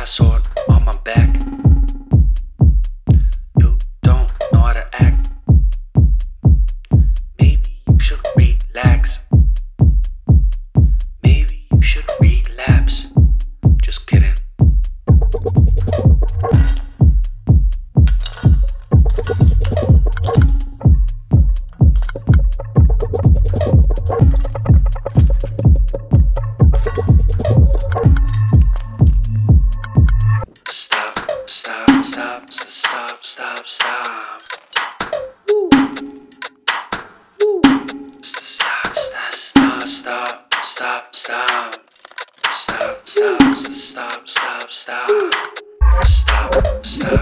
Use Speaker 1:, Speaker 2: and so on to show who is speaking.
Speaker 1: brass sword on my back. You don't know how to act. Maybe you should relax. Maybe you should relapse. Just kidding. Stop, stop, stop, stop, stop. Woo. Woo. Stop, stop, stop, stop, stop, stop. Stop, stop, stop, stop, stop. Stop, stop.